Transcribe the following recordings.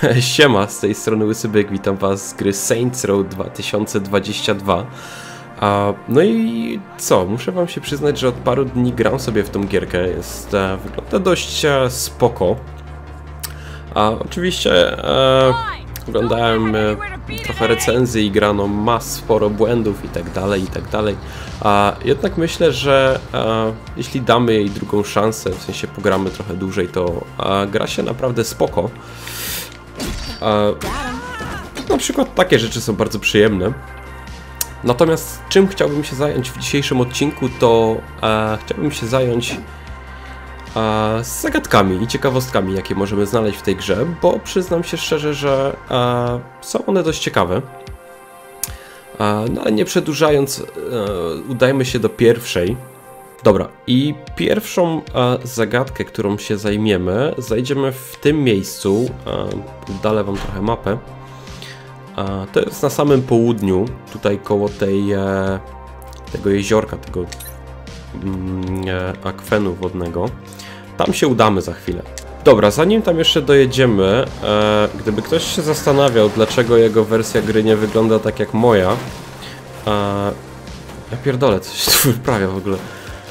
Siema, z tej strony Łysybyk, witam was z gry Saints Row 2022. No i co, muszę wam się przyznać, że od paru dni gram sobie w tą gierkę, wygląda dość spoko. Oczywiście oglądałem trochę recenzji i grano, ma sporo błędów i tak dalej, i tak dalej. Jednak myślę, że jeśli damy jej drugą szansę, w sensie pogramy trochę dłużej, to gra się naprawdę spoko. Na przykład takie rzeczy są bardzo przyjemne. Natomiast czym chciałbym się zająć w dzisiejszym odcinku, to chciałbym się zająć z zagadkami i ciekawostkami, jakie możemy znaleźć w tej grze, bo przyznam się szczerze, że są one dość ciekawe. No ale nie przedłużając, udajmy się do pierwszej. Dobra, i pierwszą zagadkę, którą się zajmiemy, zajdziemy w tym miejscu. Oddalę wam trochę mapę. To jest na samym południu, tutaj koło tego jeziorka, tego akwenu wodnego. Tam się udamy za chwilę. Dobra, zanim tam jeszcze dojedziemy, gdyby ktoś się zastanawiał, dlaczego jego wersja gry nie wygląda tak jak moja, ja pierdolę, coś tu wyprawia w ogóle.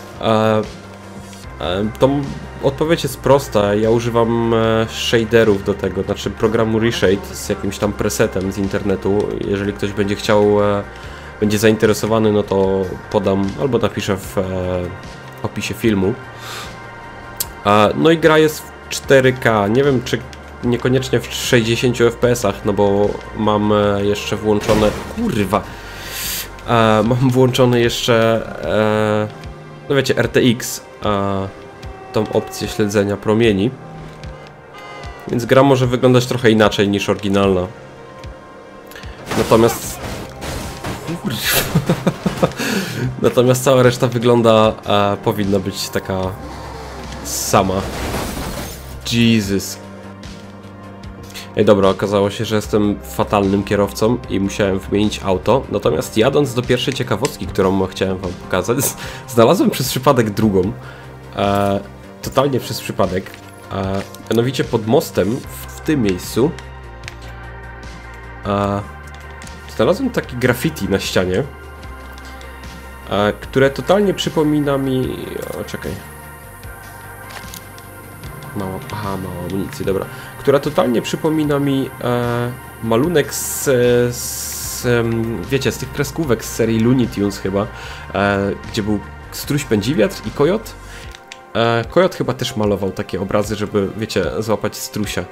To odpowiedź jest prosta, ja używam shaderów do tego, znaczy programu Reshade z jakimś tam presetem z internetu. Jeżeli ktoś będzie chciał, będzie zainteresowany, no to podam albo napiszę w opisie filmu. No i gra jest w 4K, nie wiem czy niekoniecznie w 60 fps-ach, no bo mam jeszcze włączone, kurwa, mam włączony jeszcze, no wiecie, RTX, tą opcję śledzenia promieni, więc gra może wyglądać trochę inaczej niż oryginalna. Natomiast cała reszta wygląda, powinna być taka sama. Jesus. Ej, dobra, okazało się, że jestem fatalnym kierowcą i musiałem wymienić auto. Natomiast jadąc do pierwszej ciekawostki, którą chciałem wam pokazać, znalazłem przez przypadek drugą. Totalnie przez przypadek. Mianowicie pod mostem, w tym miejscu, znalazłem taki graffiti na ścianie, które totalnie przypomina mi... O, czekaj. Mało amunicji, dobra. Która totalnie przypomina mi malunek wiecie, z tych kreskówek z serii Looney Tunes chyba, gdzie był struś pędzi wiatr i kojot. Kojot chyba też malował takie obrazy, żeby, wiecie, złapać strusia.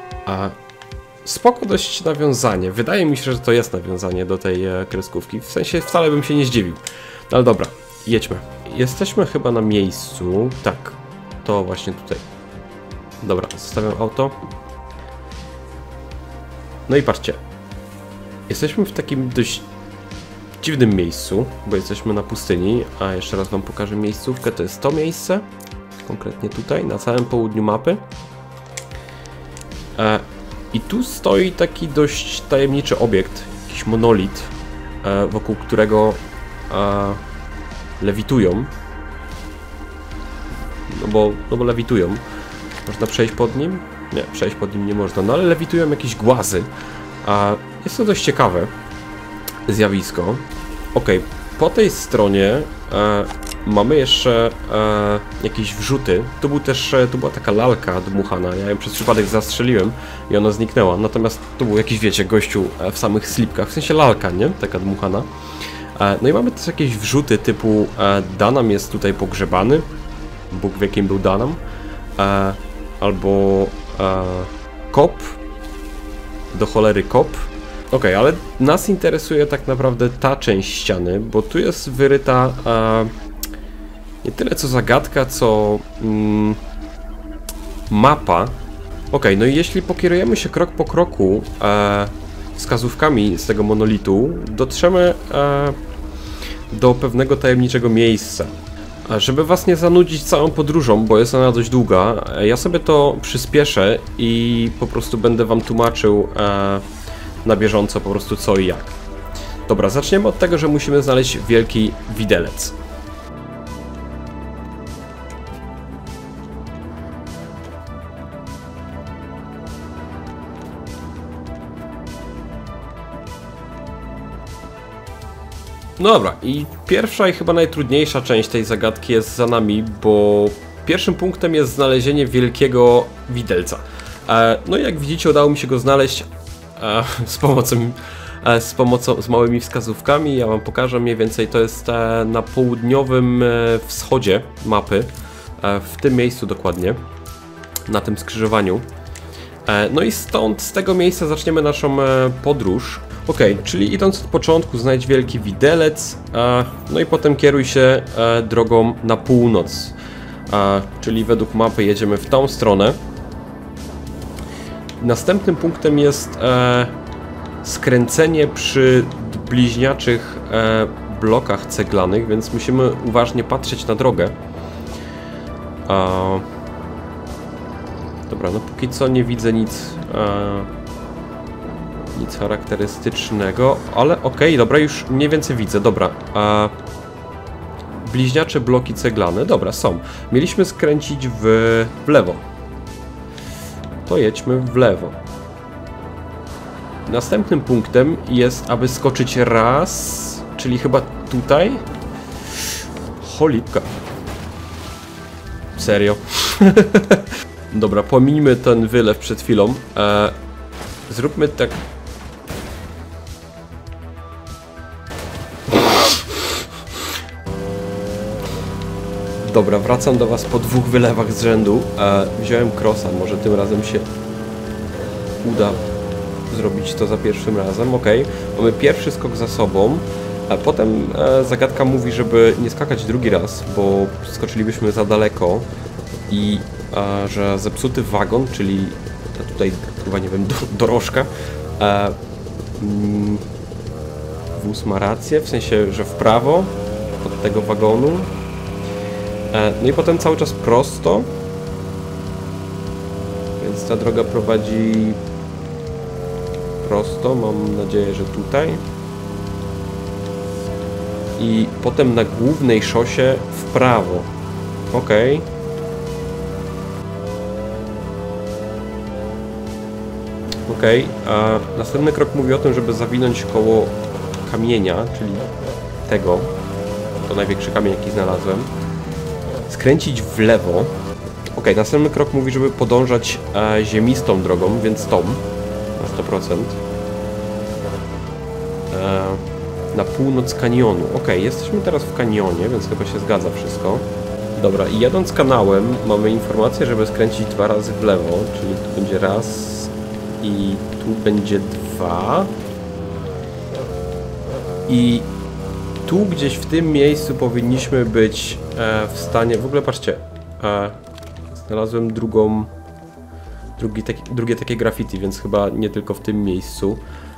Spoko dość nawiązanie. Wydaje mi się, że to jest nawiązanie do tej kreskówki. W sensie wcale bym się nie zdziwił. No ale dobra, jedźmy. Jesteśmy chyba na miejscu. Tak, to właśnie tutaj. Dobra, zostawiam auto. No i patrzcie. Jesteśmy w takim dość dziwnym miejscu, bo jesteśmy na pustyni. A jeszcze raz wam pokażę miejscówkę. To jest to miejsce. Konkretnie tutaj, na całym południu mapy. I tu stoi taki dość tajemniczy obiekt. Jakiś monolit, wokół którego lewitują. No bo lewitują. Można przejść pod nim? Nie, przejść pod nim nie można, no ale lewitują jakieś głazy. Jest to dość ciekawe zjawisko. Ok, po tej stronie mamy jeszcze jakieś wrzuty. Tu była taka lalka dmuchana, ja ją przez przypadek zastrzeliłem i ona zniknęła. Natomiast tu był jakiś, wiecie, gościu w samych slipkach, w sensie lalka, nie? Taka dmuchana. No i mamy też jakieś wrzuty typu Danam jest tutaj pogrzebany. Bóg wie kim był Danam. Albo kop. Do cholery kop. Ok, ale nas interesuje tak naprawdę ta część ściany, bo tu jest wyryta nie tyle co zagadka, co mapa. Ok, no i jeśli pokierujemy się krok po kroku wskazówkami z tego monolitu, dotrzemy do pewnego tajemniczego miejsca. Żeby was nie zanudzić całą podróżą, bo jest ona dość długa, ja sobie to przyspieszę i po prostu będę wam tłumaczył na bieżąco po prostu co i jak. Dobra, zaczniemy od tego, że musimy znaleźć wielki widelec. No dobra, i pierwsza i chyba najtrudniejsza część tej zagadki jest za nami, bo pierwszym punktem jest znalezienie wielkiego widelca. No i jak widzicie, udało mi się go znaleźć z małymi wskazówkami. Ja wam pokażę mniej więcej, to jest na południowym wschodzie mapy, w tym miejscu dokładnie, na tym skrzyżowaniu. No i stąd, z tego miejsca zaczniemy naszą podróż. Ok, czyli idąc od początku znajdź wielki widelec, no i potem kieruj się drogą na północ, czyli według mapy jedziemy w tą stronę. Następnym punktem jest skręcenie przy bliźniaczych blokach ceglanych, więc musimy uważnie patrzeć na drogę. Dobra, no póki co nie widzę nic charakterystycznego, ale okej, dobra, już mniej więcej widzę, dobra. Bliźniacze bloki ceglane, dobra, są. Mieliśmy skręcić w lewo. To jedźmy w lewo. Następnym punktem jest, aby skoczyć raz, czyli chyba tutaj. Cholipka. Serio. Dobra, pominijmy ten wylew przed chwilą. Zróbmy tak. Dobra, wracam do was po 2 wylewach z rzędu. Wziąłem crossa, może tym razem się uda zrobić to za pierwszym razem. Ok, mamy pierwszy skok za sobą. Potem zagadka mówi, żeby nie skakać drugi raz, bo skoczylibyśmy za daleko i że zepsuty wagon, czyli tutaj chyba nie wiem, dorożka, wóz ma rację, w sensie, że w prawo od tego wagonu. No i potem cały czas prosto, więc ta droga prowadzi prosto, mam nadzieję, że tutaj. I potem na głównej szosie w prawo. Ok. Ok, a następny krok mówi o tym, żeby zawinąć koło kamienia, czyli tego. To największy kamień, jaki znalazłem. Skręcić w lewo. Ok, następny krok mówi, żeby podążać ziemistą drogą, więc tą na 100%. Na północ kanionu. Ok, jesteśmy teraz w kanionie, więc chyba się zgadza wszystko. Dobra, i jadąc kanałem mamy informację, żeby skręcić 2 razy w lewo, czyli tu będzie raz i tu będzie 2. I tu gdzieś w tym miejscu powinniśmy być w stanie... W ogóle patrzcie, znalazłem drugie takie graffiti, więc chyba nie tylko w tym miejscu.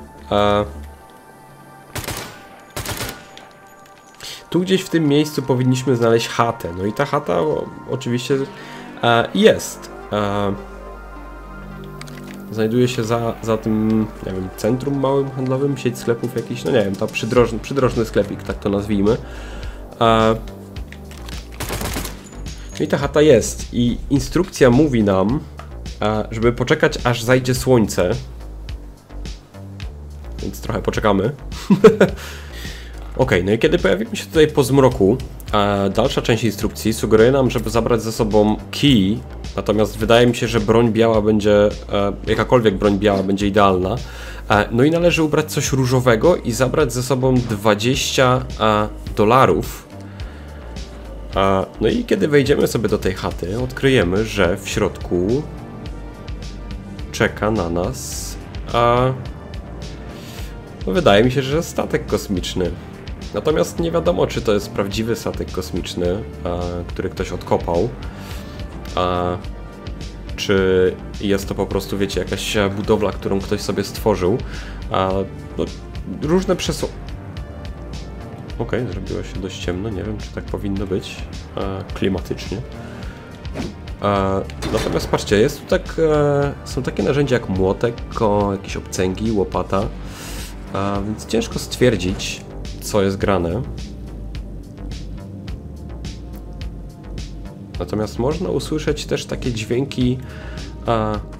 Tu gdzieś w tym miejscu powinniśmy znaleźć chatę. No i ta chata oczywiście jest. Znajduje się za tym, nie wiem, centrum małym handlowym, sieć sklepów jakiś, no nie wiem, to przydrożny sklepik, tak to nazwijmy. No i ta chata jest i instrukcja mówi nam, żeby poczekać, aż zajdzie słońce. Więc trochę poczekamy. Ok, no i kiedy pojawimy się tutaj po zmroku, dalsza część instrukcji sugeruje nam, żeby zabrać ze sobą kij, natomiast wydaje mi się, że broń biała będzie, jakakolwiek broń biała będzie idealna. No i należy ubrać coś różowego i zabrać ze sobą $20. No i kiedy wejdziemy sobie do tej chaty, odkryjemy, że w środku czeka na nas, no wydaje mi się, że statek kosmiczny. Natomiast nie wiadomo, czy to jest prawdziwy statek kosmiczny, który ktoś odkopał, czy jest to po prostu, wiecie, jakaś budowla, którą ktoś sobie stworzył. No, różne Ok, zrobiło się dość ciemno, nie wiem, czy tak powinno być klimatycznie. Natomiast patrzcie, jest tu tak, są takie narzędzia jak młotek, jakieś obcęgi, łopata, więc ciężko stwierdzić, co jest grane. Natomiast można usłyszeć też takie dźwięki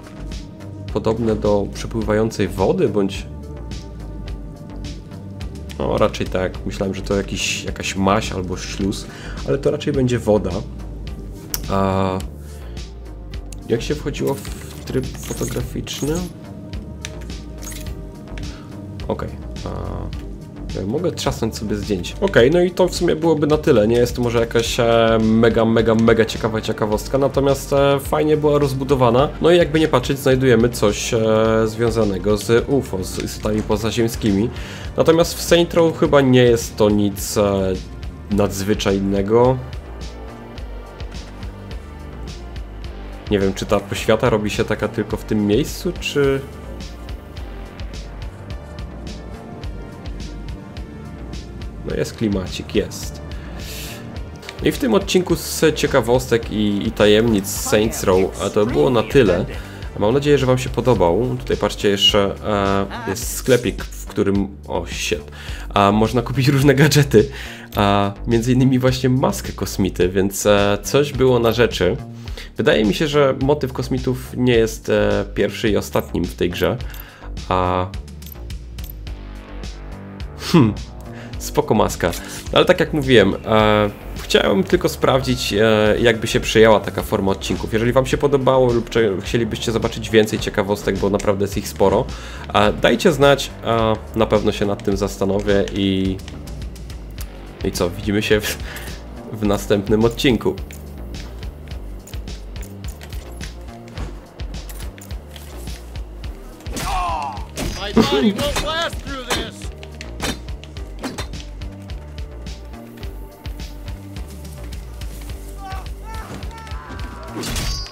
podobne do przepływającej wody, bądź No raczej tak, myślałem, że to jakaś maź albo śluz, ale to raczej będzie woda. A jak się wchodziło w tryb fotograficzny? Okej. Mogę trzasnąć sobie zdjęć. Okej, no i to w sumie byłoby na tyle. Nie jest to może jakaś mega ciekawa ciekawostka, natomiast fajnie była rozbudowana. No i jakby nie patrzeć, znajdujemy coś związanego z UFO, z istotami pozaziemskimi. Natomiast w Saints Row chyba nie jest to nic nadzwyczajnego. Nie wiem, czy ta poświata robi się taka tylko w tym miejscu, czy... No jest klimacik, jest. No i w tym odcinku z ciekawostek i tajemnic z Saints Row to było na tyle. Mam nadzieję, że wam się podobał. Tutaj patrzcie, jeszcze jest sklepik, w którym... O, shit. Można kupić różne gadżety. Między innymi właśnie maskę kosmity, więc coś było na rzeczy. Wydaje mi się, że motyw kosmitów nie jest pierwszy i ostatnim w tej grze. Spoko maska. Ale tak jak mówiłem, chciałem tylko sprawdzić, jakby się przyjęła taka forma odcinków. Jeżeli wam się podobało lub chcielibyście zobaczyć więcej ciekawostek, bo naprawdę jest ich sporo, dajcie znać, na pewno się nad tym zastanowię i co, widzimy się w następnym odcinku. My body won't last through this!